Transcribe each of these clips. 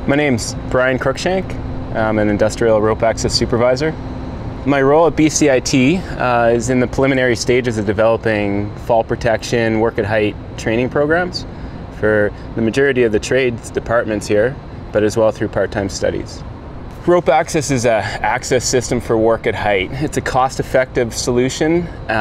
My name's Brian Cruikshank. I'm an industrial rope access supervisor. My role at BCIT is in the preliminary stages of developing fall protection, work at height training programs for the majority of the trades departments here, but as well through part-time studies. Rope access is an access system for work at height. It's a cost-effective solution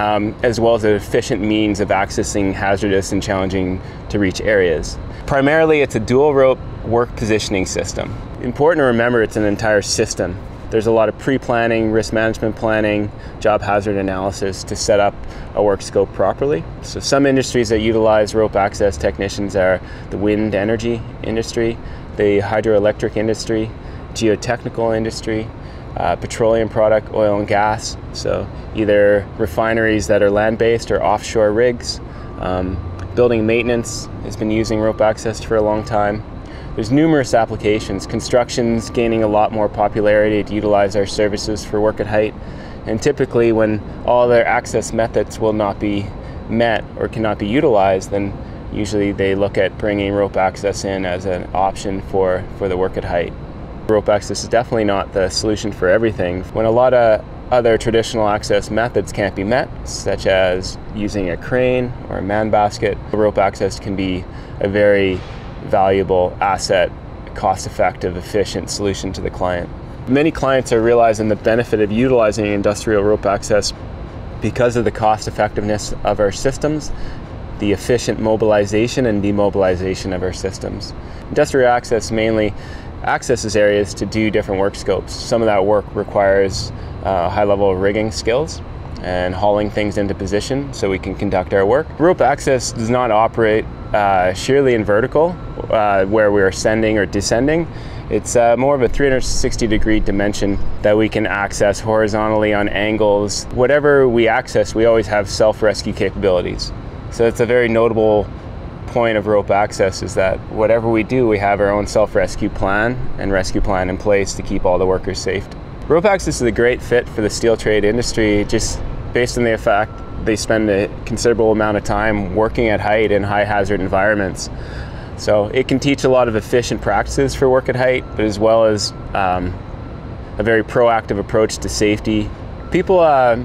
as well as an efficient means of accessing hazardous and challenging to reach areas. Primarily, it's a dual rope work positioning system. Important to remember, it's an entire system. There's a lot of pre-planning, risk management planning, job hazard analysis to set up a work scope properly. So some industries that utilize rope access technicians are the wind energy industry, the hydroelectric industry, geotechnical industry, petroleum product, oil and gas. So either refineries that are land-based or offshore rigs. Building maintenance has been using rope access for a long time. There's numerous applications. Construction's gaining a lot more popularity to utilize our services for work at height. And typically when all their access methods will not be met or cannot be utilized, then usually they look at bringing rope access in as an option for the work at height. Rope access is definitely not the solution for everything. When a lot of other traditional access methods can't be met, such as using a crane or a man basket, rope access can be a very valuable asset, cost-effective, efficient solution to the client. Many clients are realizing the benefit of utilizing industrial rope access because of the cost-effectiveness of our systems, the efficient mobilization and demobilization of our systems. Industrial access mainly accesses areas to do different work scopes. Some of that work requires a high level of rigging skills and hauling things into position so we can conduct our work. Rope access does not operate sheerly in vertical where we're ascending or descending. It's more of a 360-degree dimension that we can access horizontally on angles. Whatever we access, we always have self-rescue capabilities. So it's a very notable point of rope access, is that whatever we do, we have our own self-rescue plan and rescue plan in place to keep all the workers safe. Rope access is a great fit for the steel trade industry, just based on the fact they spend a considerable amount of time working at height in high hazard environments. So it can teach a lot of efficient practices for work at height, but as well as a very proactive approach to safety. People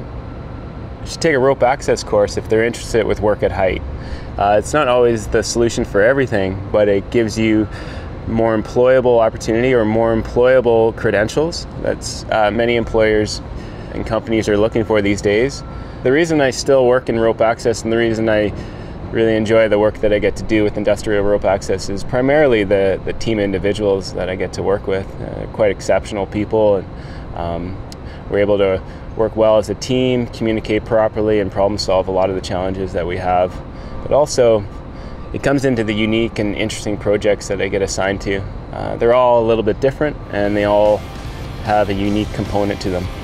should take a rope access course if they're interested with work at height. It's not always the solution for everything, but it gives you more employable opportunity or more employable credentials. That's many employers and companies are looking for these days. The reason I still work in rope access and the reason I really enjoy the work that I get to do with industrial rope access is primarily the team individuals that I get to work with. Quite exceptional people, and we're able to work well as a team, communicate properly, and problem solve a lot of the challenges that we have. But also, it comes into the unique and interesting projects that I get assigned to. They're all a little bit different, and they all have a unique component to them.